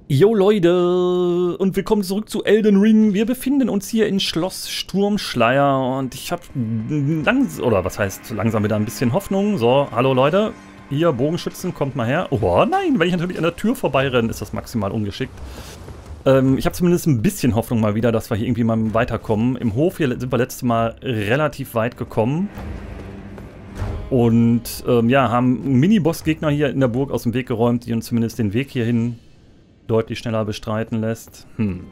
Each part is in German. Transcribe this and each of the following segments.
Jo Leute und willkommen zurück zu Elden Ring. Wir befinden uns hier in Schloss Sturmschleier und ich habe langsam wieder ein bisschen Hoffnung. So, hallo Leute, hier Bogenschützen, kommt mal her. Oh nein, wenn ich natürlich an der Tür vorbeirenne, ist das maximal ungeschickt. Ich habe zumindest ein bisschen Hoffnung mal wieder, dass wir hier irgendwie mal weiterkommen. Im Hof hier sind wir letztes Mal relativ weit gekommen. Und ja, haben einen Mini-Boss-Gegner hier in der Burg aus dem Weg geräumt, die uns zumindest den Weg hierhin deutlich schneller bestreiten lässt. Hier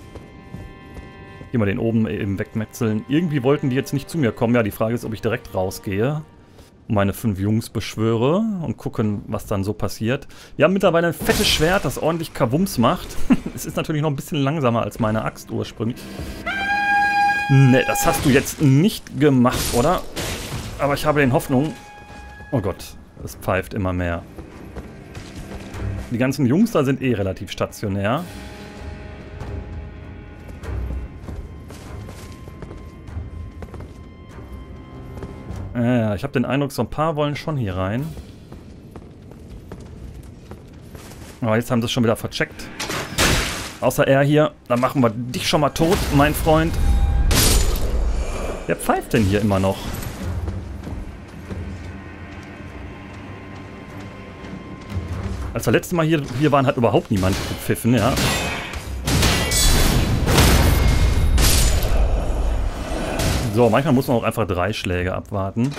mal den oben eben wegmetzeln. Irgendwie wollten die jetzt nicht zu mir kommen. Ja, die Frage ist, ob ich direkt rausgehe und meine 5 Jungs beschwöre und gucken, was dann so passiert. Wir haben mittlerweile ein fettes Schwert, das ordentlich Kavums macht. Es ist natürlich noch ein bisschen langsamer als meine Axt ursprünglich. Ne, das hast du jetzt nicht gemacht, oder? Aber ich habe den Hoffnung... Oh Gott, es pfeift immer mehr. Die ganzen Jungs da sind eh relativ stationär. Ja, ich habe den Eindruck, so ein paar wollen schon hier rein. Aber jetzt haben sie es schon wieder vercheckt. Außer er hier. Dann machen wir dich schon mal tot, mein Freund. Wer pfeift denn hier immer noch? Als wir letztes Mal hier waren, hat überhaupt niemand gepfiffen, ja. So, manchmal muss man auch einfach 3 Schläge abwarten.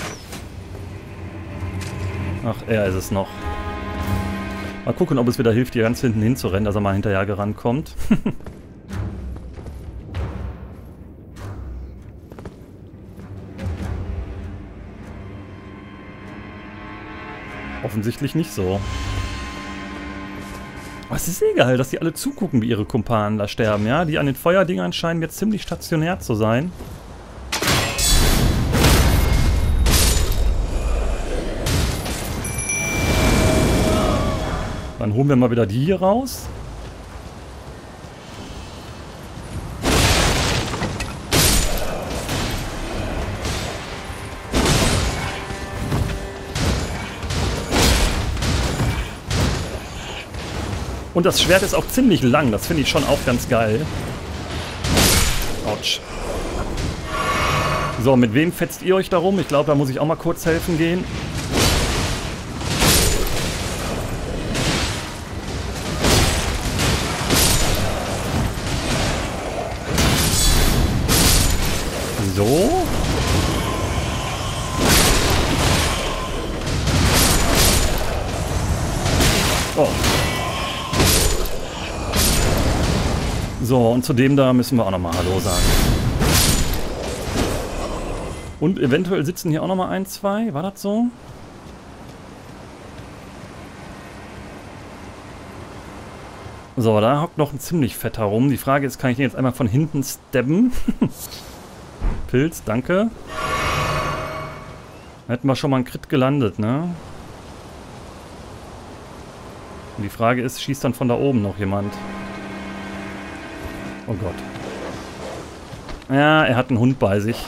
Ach, er ist es noch. Mal gucken, ob es wieder hilft, hier ganz hinten hinzurennen, dass er mal hinterher gerannt kommt. Offensichtlich nicht so. Aber es ist eh geil, dass die alle zugucken, wie ihre Kumpanen da sterben, ja? Die an den Feuerdingern scheinen jetzt ziemlich stationär zu sein. Dann holen wir mal wieder die hier raus. Und das Schwert ist auch ziemlich lang, das finde ich schon auch ganz geil. Autsch. So, mit wem fetzt ihr euch darum? Ich glaube, da muss ich auch mal kurz helfen gehen. So. Oh. So, und zu dem da müssen wir auch nochmal Hallo sagen. Und eventuell sitzen hier auch nochmal 1, 2. War das so? So, da hockt noch ein ziemlich fetter rum. Die Frage ist, kann ich den jetzt einmal von hinten stabben? Pilz, danke. Da hätten wir schon mal einen Crit gelandet, ne? Und die Frage ist, schießt dann von da oben noch jemand? Oh Gott. Ja, er hat einen Hund bei sich.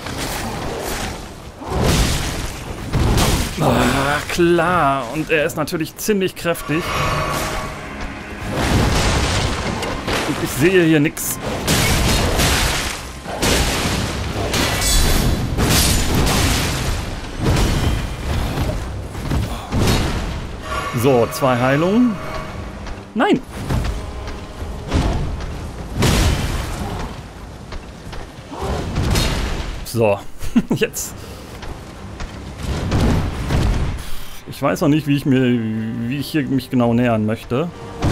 Oh, klar. Und er ist natürlich ziemlich kräftig. Und ich sehe hier nichts. So, 2 Heilungen. Nein! So, jetzt. Ich weiß noch nicht, wie ich hier mich genau nähern möchte.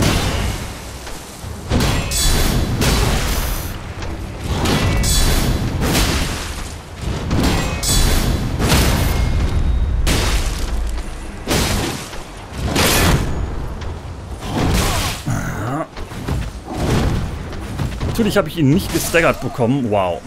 Natürlich habe ich ihn nicht gestaggert bekommen. Wow.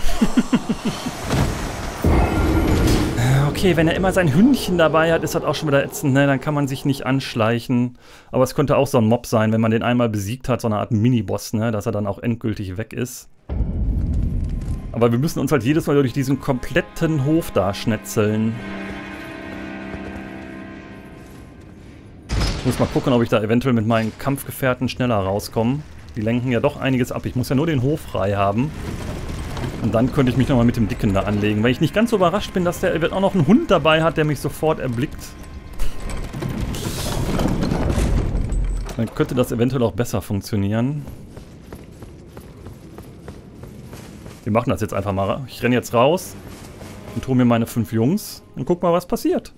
Okay, wenn er immer sein Hündchen dabei hat, ist das auch schon wieder ätzend, ne? Dann kann man sich nicht anschleichen. Aber es könnte auch so ein Mob sein, wenn man den einmal besiegt hat, so eine Art Mini-Boss, ne? Dass er dann auch endgültig weg ist. Aber wir müssen uns halt jedes Mal durch diesen kompletten Hof da schnetzeln. Ich muss mal gucken, ob ich da eventuell mit meinen Kampfgefährten schneller rauskomme. Die lenken ja doch einiges ab. Ich muss ja nur den Hof frei haben. Und dann könnte ich mich nochmal mit dem Dicken da anlegen. Weil ich nicht ganz so überrascht bin, dass der auch noch einen Hund dabei hat, der mich sofort erblickt. Dann könnte das eventuell auch besser funktionieren. Wir machen das jetzt einfach mal. Ich renne jetzt raus und hole mir meine 5 Jungs und guck mal, was passiert.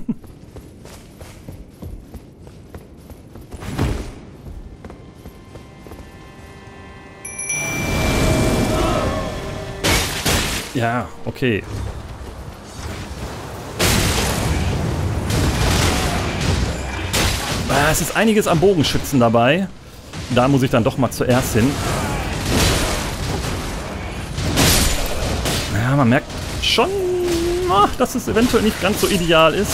Ja, okay. Es ist einiges am Bogenschützen dabei. Da muss ich dann doch mal zuerst hin. Ja, man merkt schon, dass es eventuell nicht ganz so ideal ist.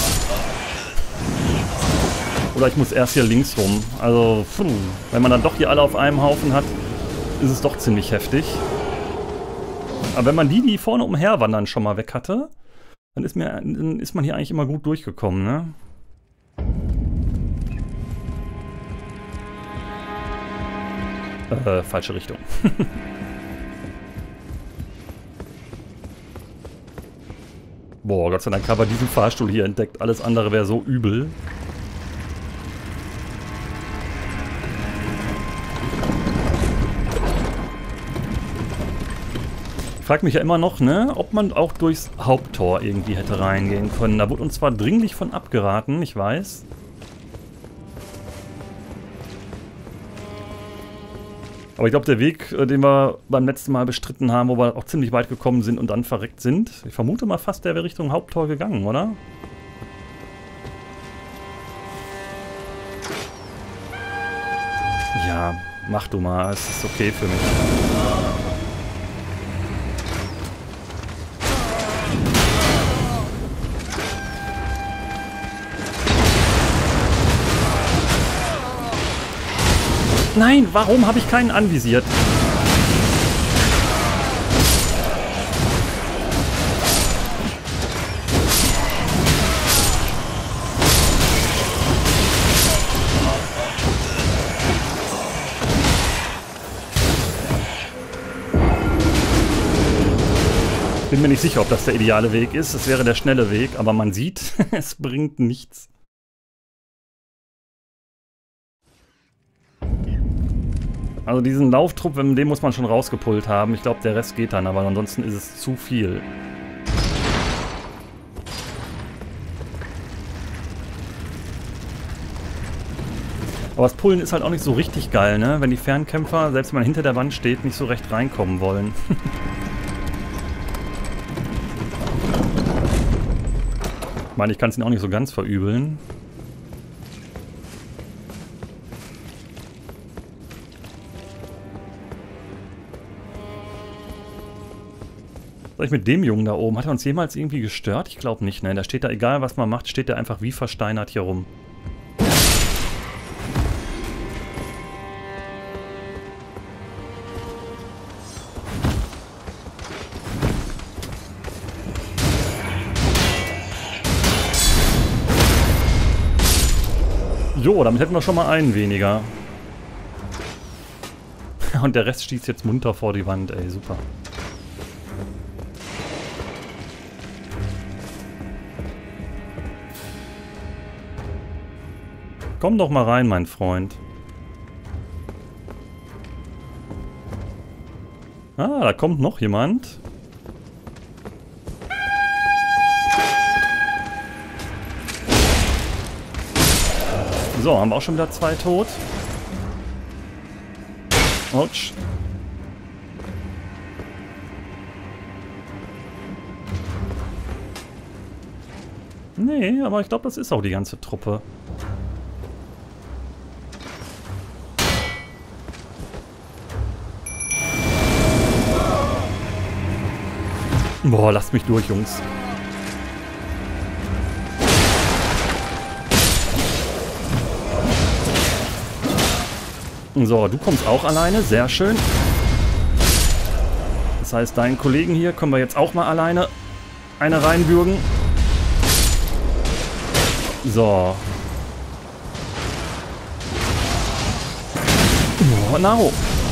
Oder ich muss erst hier links rum. Also, wenn man dann doch hier alle auf einem Haufen hat, ist es doch ziemlich heftig. Aber wenn man die vorne umherwandern schon mal weg hatte, dann ist man hier eigentlich immer gut durchgekommen, ne? Falsche Richtung. Boah, Gott sei Dank haben wir diesen Fahrstuhl hier entdeckt. Alles andere wäre so übel. Ich frage mich ja immer noch, ne, ob man auch durchs Haupttor irgendwie hätte reingehen können. Da wurde uns zwar dringlich von abgeraten, ich weiß. Aber ich glaube, der Weg, den wir beim letzten Mal bestritten haben, wo wir auch ziemlich weit gekommen sind und dann verreckt sind, ich vermute mal fast, der wäre Richtung Haupttor gegangen, oder? Ja, mach du mal, es ist okay für mich. Nein, warum habe ich keinen anvisiert? Bin mir nicht sicher, ob das der ideale Weg ist. Es wäre der schnelle Weg, aber man sieht, es bringt nichts. Also diesen Lauftrupp, den muss man schon rausgepullt haben. Ich glaube, der Rest geht dann, aber ansonsten ist es zu viel. Aber das Pullen ist halt auch nicht so richtig geil, ne? Wenn die Fernkämpfer, selbst wenn man hinter der Wand steht, nicht so recht reinkommen wollen. Ich meine, ich kann es ihnen auch nicht so ganz verübeln. Was ist mit dem Jungen da oben? Hat er uns jemals irgendwie gestört? Ich glaube nicht, ne? Da steht da, egal was man macht, steht der einfach wie versteinert hier rum. Jo, damit hätten wir schon mal einen weniger. Und der Rest stieß jetzt munter vor die Wand, ey, super. Komm doch mal rein, mein Freund. Ah, da kommt noch jemand. So, haben wir auch schon wieder 2 tot. Autsch. Nee, aber ich glaube, das ist auch die ganze Truppe. Boah, lasst mich durch, Jungs. So, du kommst auch alleine. Sehr schön. Das heißt, deinen Kollegen hier können wir jetzt auch mal alleine eine reinbürgen. So. no.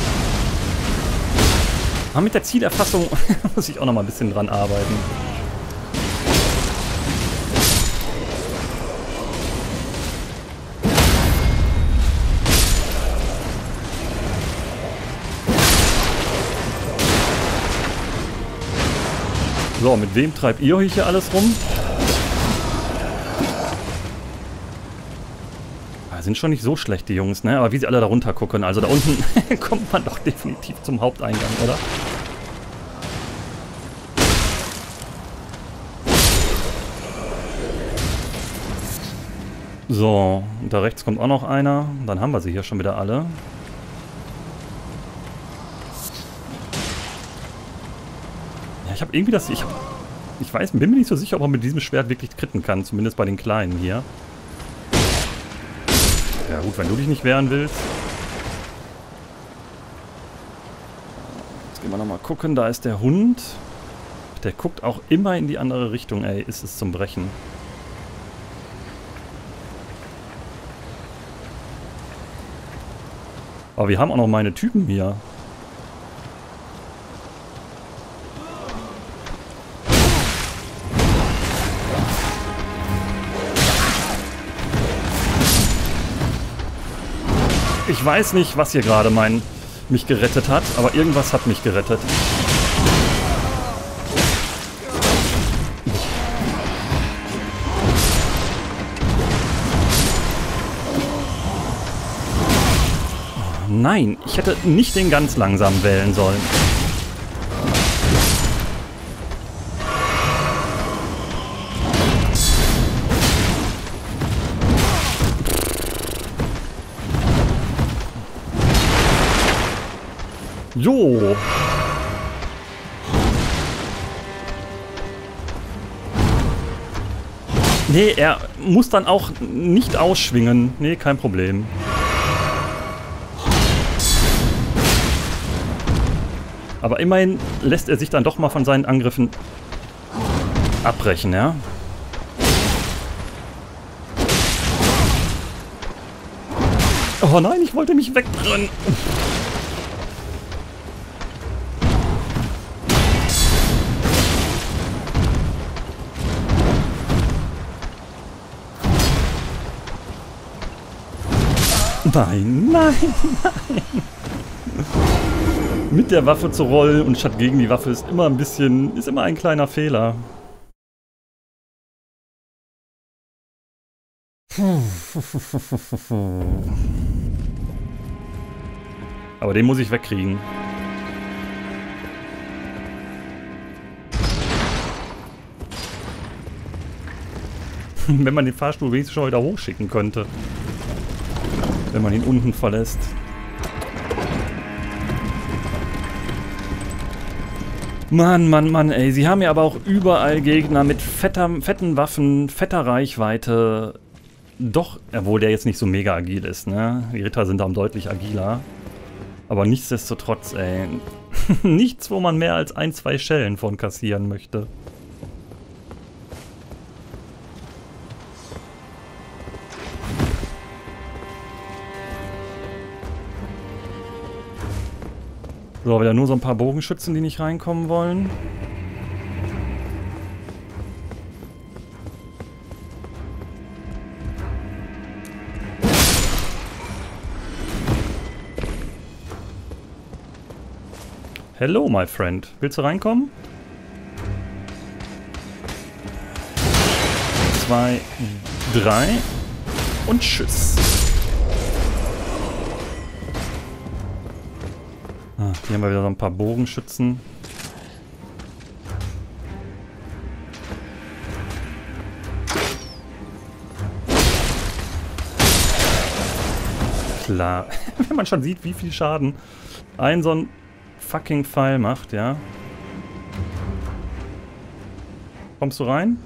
Aber mit der Zielerfassung muss ich auch noch mal ein bisschen dran arbeiten. So, mit wem treibt ihr euch hier alles rum? Sind schon nicht so schlecht, die Jungs, ne? Aber wie sie alle da runter gucken. Also da unten kommt man doch definitiv zum Haupteingang, oder? So, und da rechts kommt auch noch einer. Dann haben wir sie hier schon wieder alle. Ja, ich habe irgendwie das... Ich weiß, bin mir nicht so sicher, ob man mit diesem Schwert wirklich kritten kann. Zumindest bei den Kleinen hier. Ja gut, wenn du dich nicht wehren willst. Jetzt gehen wir nochmal gucken. Da ist der Hund. Der guckt auch immer in die andere Richtung. Ey, ist es zum Brechen. Aber wir haben auch noch meine Typen hier. Ich weiß nicht, was hier gerade mich gerettet hat, aber irgendwas hat mich gerettet. Oh, nein, ich hätte nicht den ganz langsam wählen sollen. Jo. Nee, er muss dann auch nicht ausschwingen. Nee, kein Problem. Aber immerhin lässt er sich dann doch mal von seinen Angriffen abbrechen, ja? Oh nein, ich wollte mich wegrennen. Nein, nein, nein. Mit der Waffe zu rollen und statt gegen die Waffe ist immer ein kleiner Fehler. Aber den muss ich wegkriegen. Wenn man den Fahrstuhl wenigstens schon wieder hochschicken könnte. Wenn man ihn unten verlässt. Mann, Mann, Mann, ey. Sie haben ja aber auch überall Gegner mit fetten Waffen, fetter Reichweite. Doch, obwohl der jetzt nicht so mega agil ist, ne? Die Ritter sind dann deutlich agiler. Aber nichtsdestotrotz, ey. Nichts, wo man mehr als 1, 2 Schellen von kassieren möchte. So, wieder nur so ein paar Bogenschützen, die nicht reinkommen wollen. Hello, my friend. Willst du reinkommen? 2, 3 und tschüss. Hier haben wir wieder so ein paar Bogenschützen. Klar, wenn man schon sieht, wie viel Schaden ein so ein fucking Pfeil macht, ja. Kommst du rein?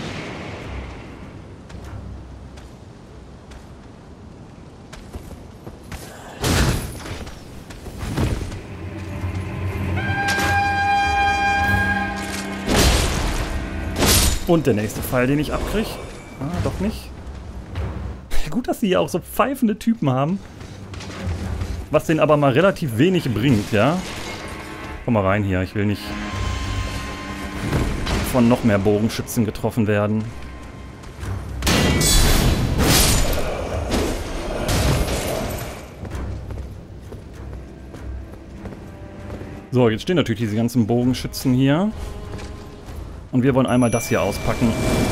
Und der nächste Pfeil, den ich abkriege. Ah, doch nicht. Gut, dass sie hier auch so pfeifende Typen haben. Was den aber mal relativ wenig bringt, ja? Komm mal rein hier, ich will nicht von noch mehr Bogenschützen getroffen werden. So, jetzt stehen natürlich diese ganzen Bogenschützen hier. Und wir wollen einmal das hier auspacken.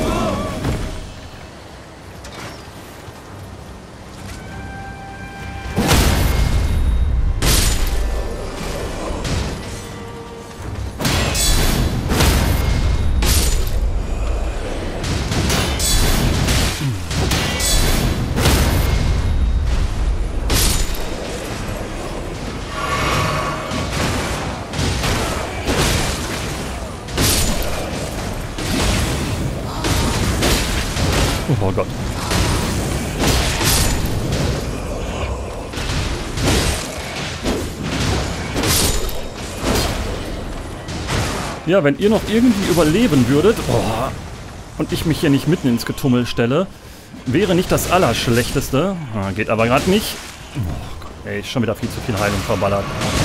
Oh Gott. Ja, wenn ihr noch irgendwie überleben würdet, und ich mich hier nicht mitten ins Getummel stelle, wäre nicht das Allerschlechteste. Geht aber gerade nicht. Oh Gott, ey, schon wieder viel zu viel Heilung verballert.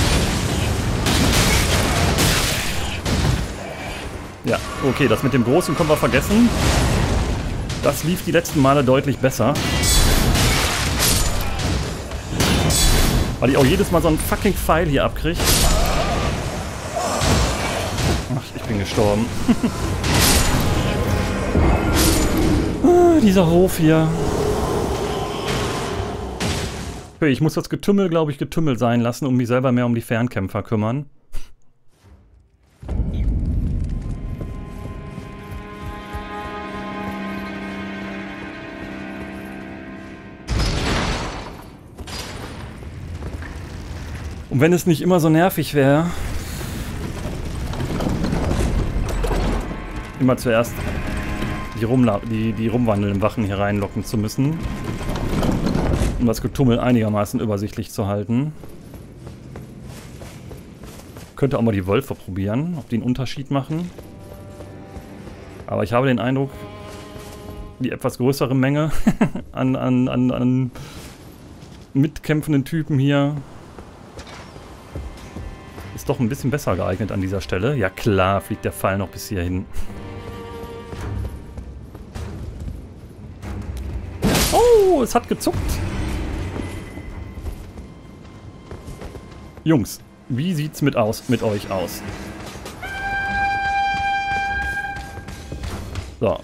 Ja, okay, das mit dem Großen können wir vergessen. Das lief die letzten Male deutlich besser. Weil ich auch jedes Mal so einen fucking Pfeil hier abkriege. Ach, ich bin gestorben. Dieser Hof hier. Okay, ich muss das Getümmel, glaube ich, Getümmel sein lassen und mich selber mehr um die Fernkämpfer kümmern. Und wenn es nicht immer so nervig wäre, immer zuerst die rumwandelnden Wachen hier reinlocken zu müssen, um das Getummel einigermaßen übersichtlich zu halten. Könnte auch mal die Wölfe probieren, ob die einen Unterschied machen. Aber ich habe den Eindruck, die etwas größere Menge an mitkämpfenden Typen hier ist doch ein bisschen besser geeignet an dieser Stelle. Ja klar, fliegt der Pfeil noch bis hierhin. Oh, es hat gezuckt. Jungs, wie sieht's mit euch aus? So.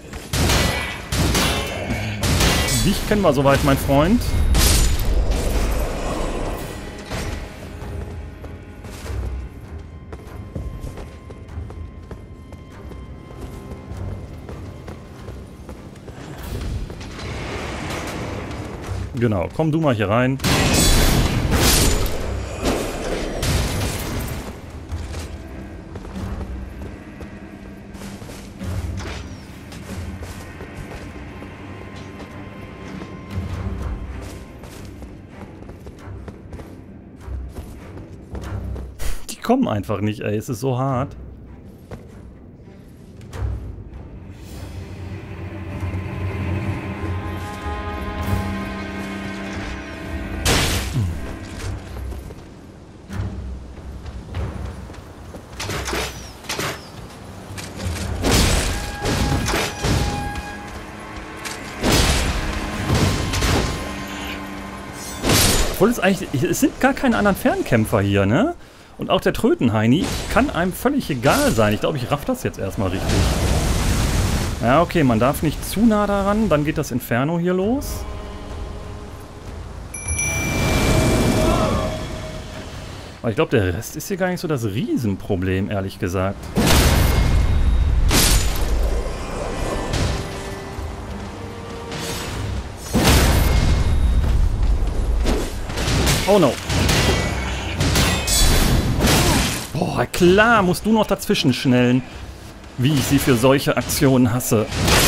Dich kennen wir soweit, mein Freund. Genau, komm du mal hier rein. Die kommen einfach nicht, ey, es ist so hart. Obwohl es eigentlich, es sind gar keine anderen Fernkämpfer hier, ne? Und auch der Trötenheini kann einem völlig egal sein. Ich glaube, ich raff das jetzt erstmal richtig. Ja, okay, man darf nicht zu nah daran, dann geht das Inferno hier los. Aber ich glaube, der Rest ist hier gar nicht so das Riesenproblem, ehrlich gesagt. Oh no. Boah, klar musst du noch dazwischen schnellen, wie ich sie für solche Aktionen hasse.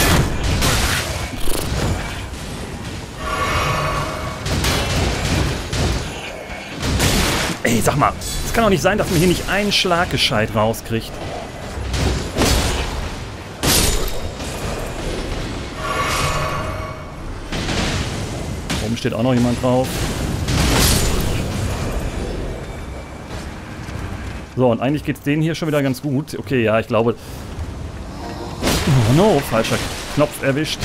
Ey, sag mal, es kann doch nicht sein, dass man hier nicht einen Schlag gescheit rauskriegt. Oben steht auch noch jemand drauf. So, und eigentlich geht es denen hier schon wieder ganz gut. Okay, ja, ich glaube... Oh no, falscher Knopf erwischt.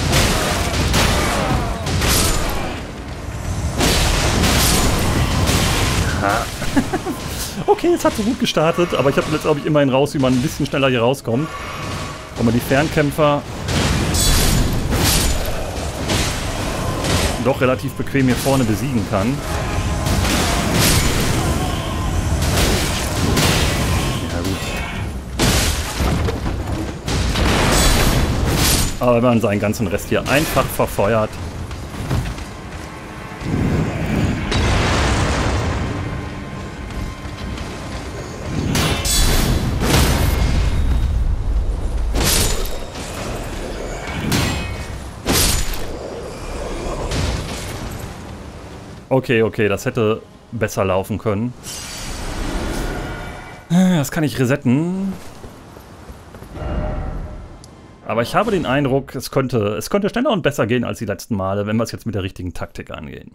Okay, es hat so gut gestartet, aber ich habe jetzt, glaube ich, immerhin raus, wie man ein bisschen schneller hier rauskommt. Wo man die Fernkämpfer doch relativ bequem hier vorne besiegen kann. Ja gut. Aber wenn man seinen ganzen Rest hier einfach verfeuert. Okay, okay, das hätte besser laufen können. Das kann ich resetten. Aber ich habe den Eindruck, es könnte schneller und besser gehen als die letzten Male, wenn wir es jetzt mit der richtigen Taktik angehen.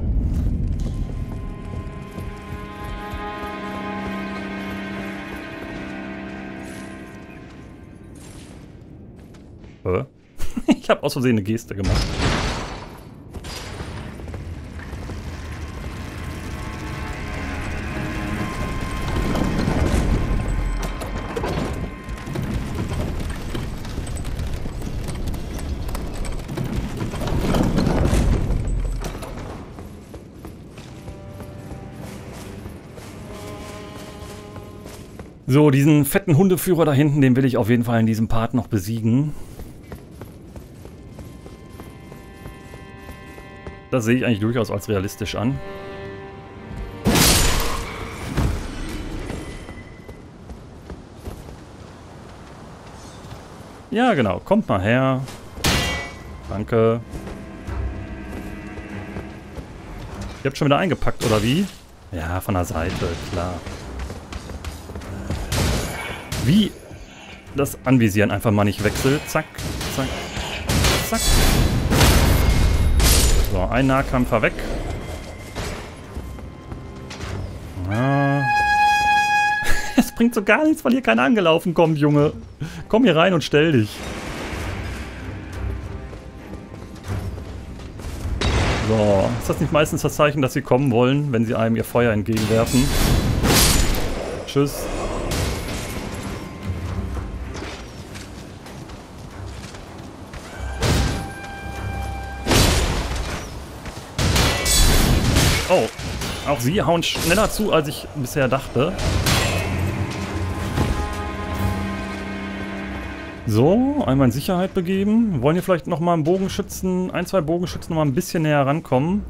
Ich habe aus Versehen eine Geste gemacht. So, diesen fetten Hundeführer da hinten, den will ich auf jeden Fall in diesem Part noch besiegen. Das sehe ich eigentlich durchaus als realistisch an. Ja, genau. Kommt mal her. Danke. Ihr habt schon wieder eingepackt, oder wie? Ja, von der Seite, klar. Wie das Anvisieren einfach mal nicht wechselt. Zack, zack, zack. So, ein Nahkämpfer weg. Ja. Es bringt so gar nichts, weil hier keiner angelaufen kommt, Junge. Komm hier rein und stell dich. So, ist das nicht meistens das Zeichen, dass sie kommen wollen, wenn sie einem ihr Feuer entgegenwerfen? Tschüss. Oh, auch sie hauen schneller zu, als ich bisher dachte. So, einmal in Sicherheit begeben. Wir wollen hier vielleicht nochmal einen Bogenschützen, ein, zwei Bogenschützen nochmal ein bisschen näher rankommen.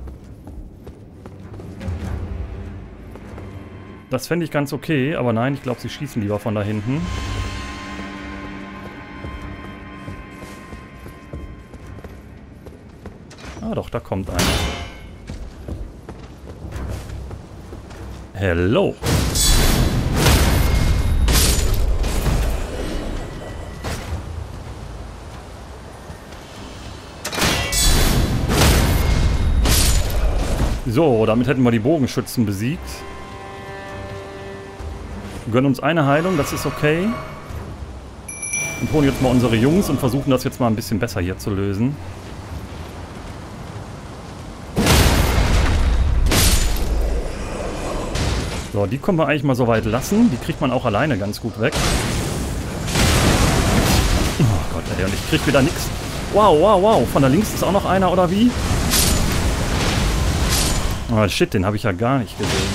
Das fände ich ganz okay, aber nein, ich glaube, sie schießen lieber von da hinten. Ah doch, da kommt einer. Hello. So, damit hätten wir die Bogenschützen besiegt. Wir gönnen uns eine Heilung, das ist okay. Und holen jetzt mal unsere Jungs und versuchen das jetzt mal ein bisschen besser hier zu lösen. So, die können wir eigentlich mal so weit lassen. Die kriegt man auch alleine ganz gut weg. Oh Gott, ey, und ich krieg wieder nichts. Wow, wow, wow. Von da links ist auch noch einer, oder wie? Oh shit, den habe ich ja gar nicht gesehen.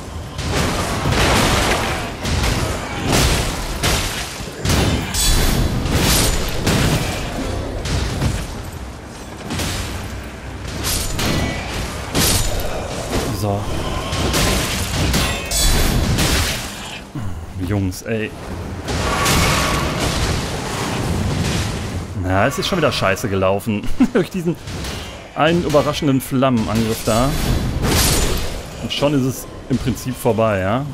So. Jungs, ey. Na, es ist schon wieder scheiße gelaufen. Durch diesen einen überraschenden Flammenangriff da. Und schon ist es im Prinzip vorbei, ja.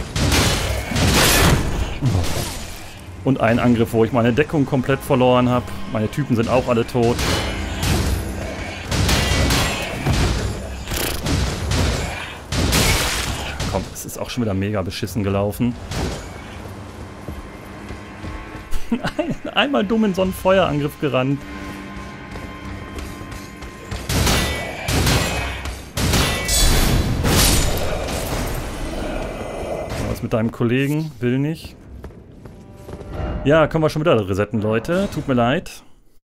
Und ein Angriff, wo ich meine Deckung komplett verloren habe. Meine Typen sind auch alle tot. komm, es ist auch schon wieder mega beschissen gelaufen. Einmal dumm in so einen Feuerangriff gerannt. Was mit deinem Kollegen? Will nicht. Ja, können wir schon wieder resetten, Leute. Tut mir leid.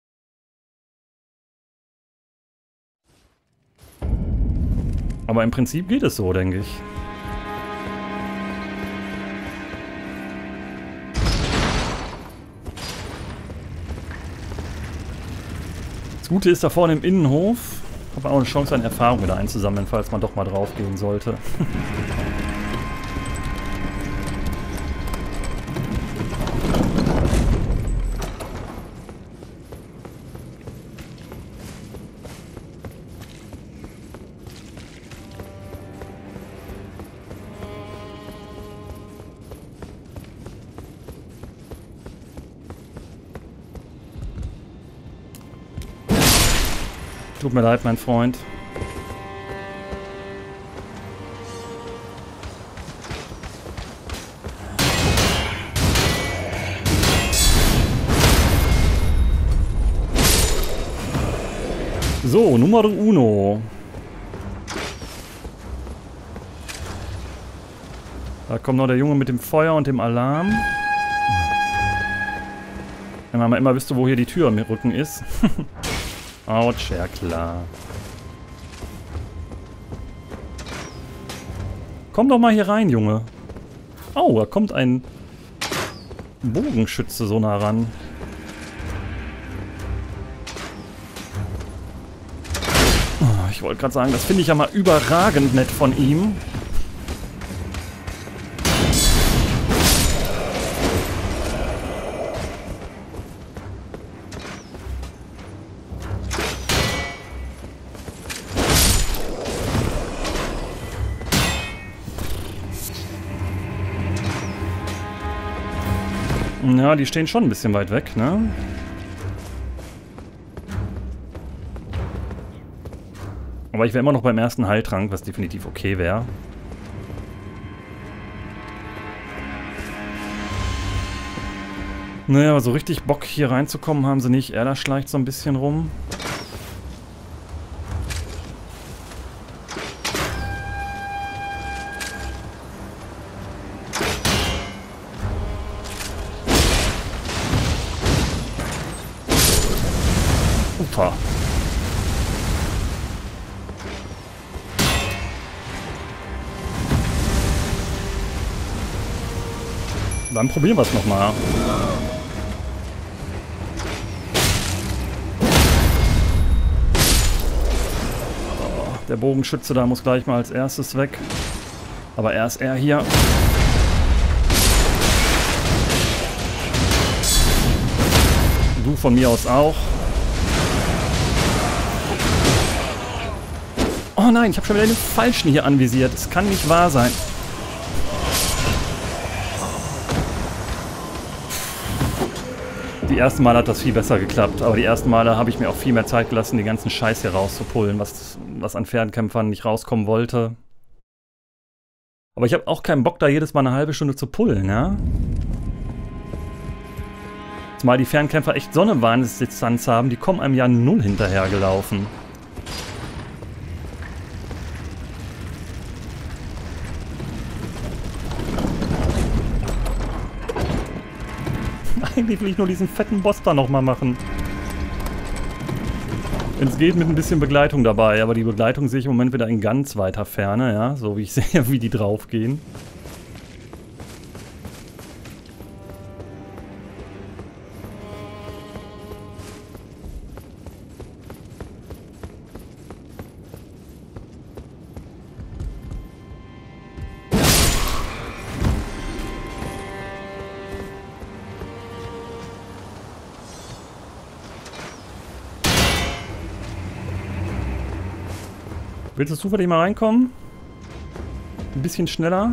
Aber im Prinzip geht es so, denke ich. Das Gute ist da vorne im Innenhof. Hat man auch eine Chance, an Erfahrung wieder einzusammeln, falls man doch mal drauf gehen sollte. Tut mir leid, mein Freund. So, Nummer uno. Da kommt noch der Junge mit dem Feuer und dem Alarm. Wenn man mal immer wüsste, wo hier die Tür im Rücken ist. Autsch, ja klar. Komm doch mal hier rein, Junge. Oh, da kommt ein Bogenschütze so nah ran. Oh, ich wollte gerade sagen, das finde ich ja mal überragend nett von ihm. Ja, die stehen schon ein bisschen weit weg, ne? Aber ich wäre immer noch beim ersten Heiltrank, was definitiv okay wäre. Naja, aber so richtig Bock hier reinzukommen haben sie nicht. Erda schleicht so ein bisschen rum. Ufa. Dann probieren wir es nochmal. Der Bogenschütze da muss gleich mal als erstes weg. Aber erst er hier. Du von mir aus auch. Oh nein, ich habe schon wieder den Falschen hier anvisiert. Es kann nicht wahr sein. Die ersten Male hat das viel besser geklappt, aber die ersten Male habe ich mir auch viel mehr Zeit gelassen, den ganzen Scheiß hier rauszupullen, was an Fernkämpfern nicht rauskommen wollte. Aber ich habe auch keinen Bock, da jedes Mal eine halbe Stunde zu pullen, ja? Zumal die Fernkämpfer echt so eine Wahnsinnsdistanz haben, die kommen einem ja null hinterhergelaufen. Eigentlich will ich nur diesen fetten Boss da nochmal machen. Wenn es geht, mit ein bisschen Begleitung dabei. Aber die Begleitung sehe ich im Moment wieder in ganz weiter Ferne, ja. So wie ich sehe, wie die draufgehen. Willst du zufällig mal reinkommen? Ein bisschen schneller?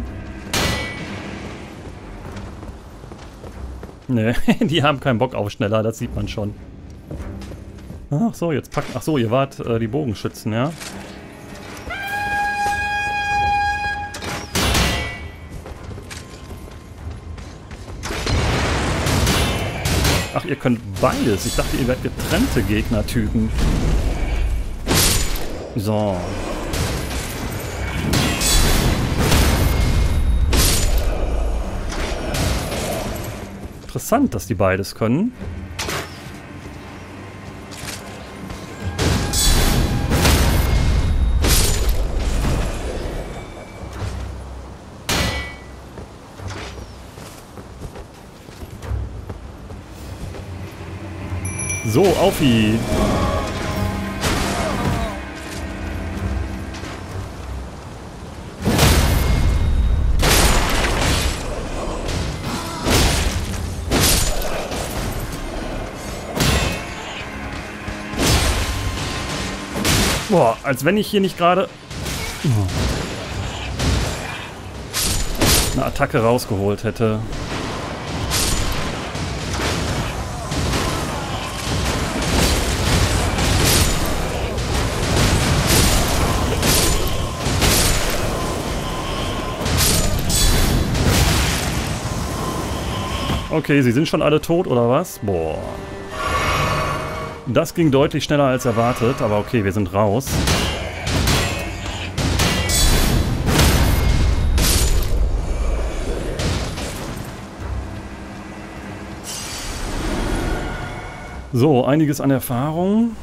Ne, die haben keinen Bock auf schneller, das sieht man schon. Ach so, jetzt packen. Ach so, ihr wart die Bogenschützen, ja? ihr könnt beides. Ich dachte, ihr werdet getrennte Gegnertypen. So. Interessant, dass die beides können. So, auf ihn. Boah, als wenn ich hier nicht gerade eine Attacke rausgeholt hätte. Okay, sie sind schon alle tot, oder was? Boah. Das ging deutlich schneller als erwartet, aber okay, wir sind raus. So, einiges an Erfahrung.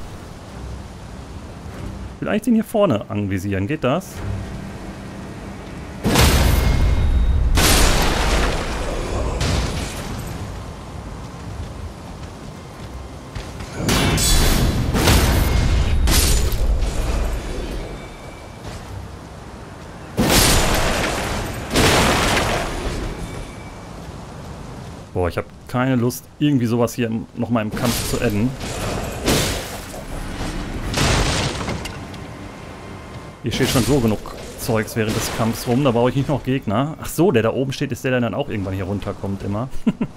Ich will eigentlich den hier vorne anvisieren. Geht das? Boah, ich habe keine Lust, irgendwie sowas hier nochmal im Kampf zu adden. Hier steht schon so genug Zeugs während des Kampfs rum, da brauche ich nicht noch Gegner. Ach so, der da oben steht, ist der, der dann auch irgendwann hier runterkommt immer.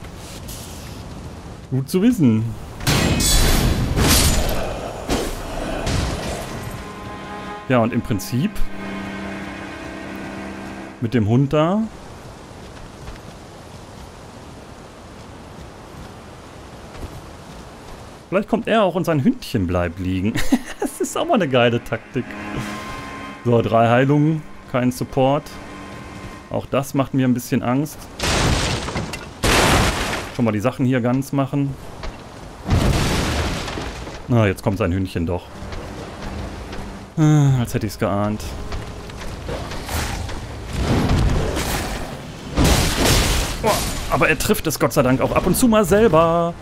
Gut zu wissen. Ja, und im Prinzip mit dem Hund da. Vielleicht kommt er auch und sein Hündchen bleibt liegen. Das ist auch mal eine geile Taktik. So, 3 Heilungen, kein Support. Auch das macht mir ein bisschen Angst. Schon mal die Sachen hier ganz machen. Na, jetzt kommt sein Hündchen doch. Als hätte ich es geahnt. Oh, aber er trifft es Gott sei Dank auch ab und zu mal selber.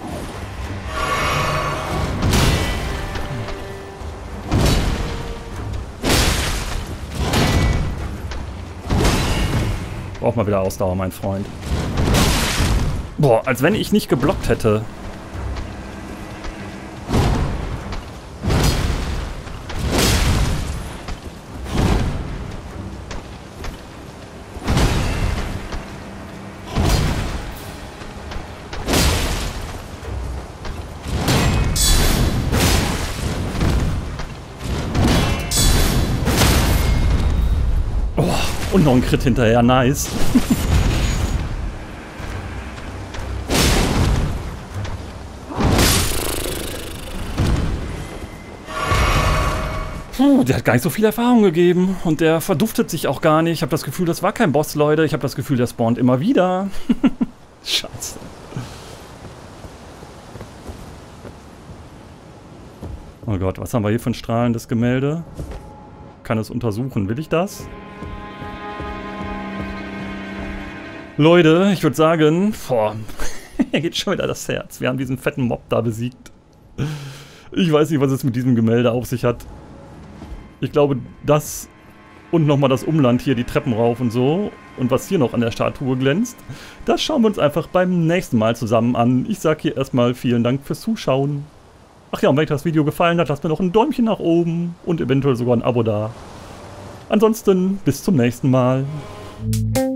Braucht mal wieder Ausdauer, mein Freund. Boah, als wenn ich nicht geblockt hätte. Und noch ein Crit hinterher, nice. Puh, der hat gar nicht so viel Erfahrung gegeben. Und der verduftet sich auch gar nicht. Ich habe das Gefühl, das war kein Boss, Leute. Ich habe das Gefühl, der spawnt immer wieder. Scheiße. Oh Gott, was haben wir hier für ein strahlendes Gemälde? Kann es untersuchen. Will ich das? Leute, ich würde sagen, boah, mir geht schon wieder das Herz. Wir haben diesen fetten Mob da besiegt. Ich weiß nicht, was es mit diesem Gemälde auf sich hat. Ich glaube, das und nochmal das Umland hier, die Treppen rauf und so. Und was hier noch an der Statue glänzt, das schauen wir uns einfach beim nächsten Mal zusammen an. Ich sage hier erstmal vielen Dank fürs Zuschauen. Ach ja, und wenn euch das Video gefallen hat, lasst mir noch ein Däumchen nach oben und eventuell sogar ein Abo da. Ansonsten bis zum nächsten Mal.